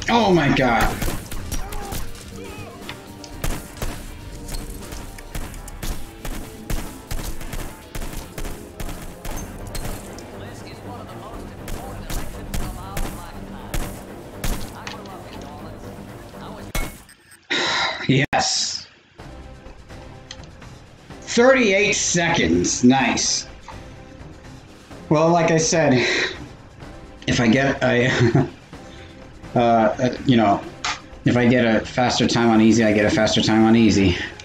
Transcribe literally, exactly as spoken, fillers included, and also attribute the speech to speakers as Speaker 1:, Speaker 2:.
Speaker 1: Oh my god. Yes. thirty-eight seconds. Nice. Well, like I said, if I get a, uh, you know, if I get a faster time on easy, I get a faster time on easy.